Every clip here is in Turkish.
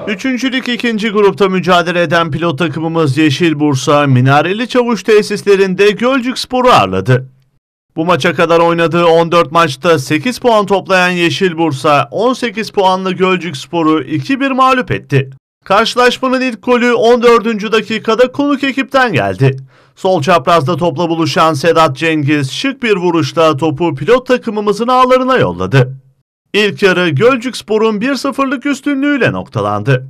Üçüncülük ikinci grupta mücadele eden pilot takımımız Yeşil Bursa, Minareli Çavuş tesislerinde Gölcükspor'u ağırladı. Bu maça kadar oynadığı 14 maçta 8 puan toplayan Yeşil Bursa, 18 puanlı Gölcükspor'u 2-1 mağlup etti. Karşılaşmanın ilk golü 14. dakikada konuk ekipten geldi. Sol çaprazda topla buluşan Sedat Cengiz şık bir vuruşla topu pilot takımımızın ağlarına yolladı. İlk yarı Gölcükspor'un 1-0'lık üstünlüğüyle noktalandı.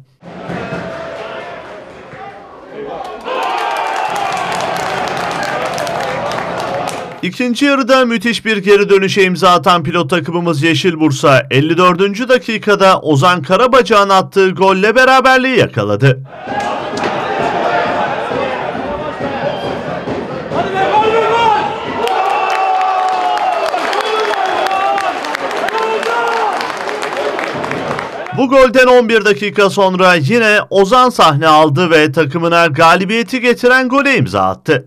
İkinci yarıda müthiş bir geri dönüşe imza atan pilot takımımız Yeşil Bursa, 54. dakikada Ozan Karabacak'ın attığı golle beraberliği yakaladı. Bu golden 11 dakika sonra yine Ozan sahne aldı ve takımına galibiyeti getiren gole imza attı.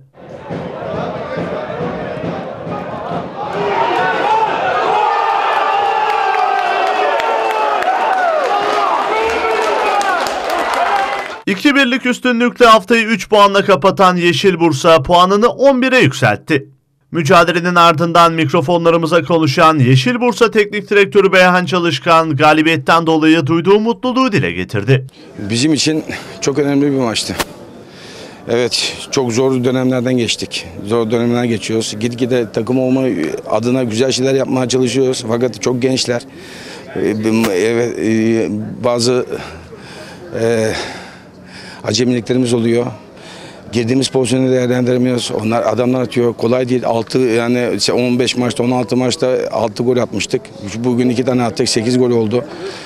...2-1'lik üstünlükle haftayı 3 puanla kapatan Yeşil Bursa puanını 11'e yükseltti. Mücadelenin ardından mikrofonlarımıza konuşan Yeşil Bursa Teknik Direktörü Beyhan Çalışkan galibiyetten dolayı duyduğu mutluluğu dile getirdi. Bizim için çok önemli bir maçtı. Evet, çok zor dönemlerden geçtik. Zor dönemler geçiyoruz. Gitgide takım olma adına güzel şeyler yapmaya çalışıyoruz. Fakat çok gençler. Evet, bazı acemiliklerimiz oluyor. Girdiğimiz pozisyonu değerlendiremiyoruz. Adamlar atıyor. Kolay değil. 15 maçta, 16 maçta 6 gol atmıştık. Bugün 2 tane attık. 8 gol oldu.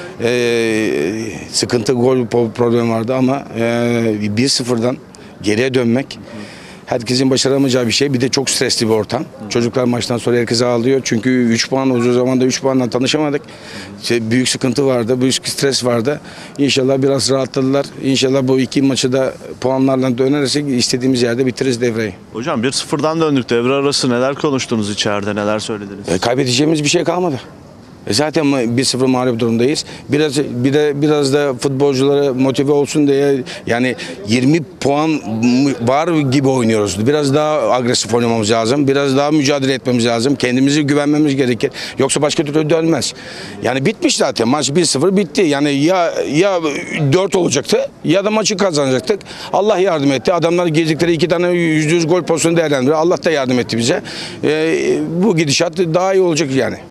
Sıkıntı gol problemi vardı ama 1-0'dan geriye dönmek herkesin başaramayacağı bir şey. Bir de çok stresli bir ortam. Çocuklar maçtan sonra herkese ağlıyor. Çünkü 3 puan uzun zamanda 3 puanla tanışamadık. Büyük sıkıntı vardı. Büyük stres vardı. İnşallah biraz rahatladılar. İnşallah bu iki maçı da puanlarla dönersek istediğimiz yerde bitiririz devreyi. Hocam 1-0'dan döndük. Devre arası neler konuştunuz içeride? Neler söylediniz? Kaybedeceğimiz bir şey kalmadı. Zaten 1-0 mağlup durumdayız. Biraz da futbolculara motive olsun diye yani 20 puan var gibi oynuyoruz. Biraz daha agresif oynamamız lazım. Biraz daha mücadele etmemiz lazım. Kendimize güvenmemiz gerekir. Yoksa başka türlü dönmez. Yani bitmiş zaten. Maç 1-0 bitti. Yani ya 4 olacaktı ya da maçı kazanacaktık. Allah yardım etti. Adamlar girdikleri 2 tane %100 gol pozisyonu değerlendiriyor. Allah da yardım etti bize. Bu gidişat daha iyi olacak yani.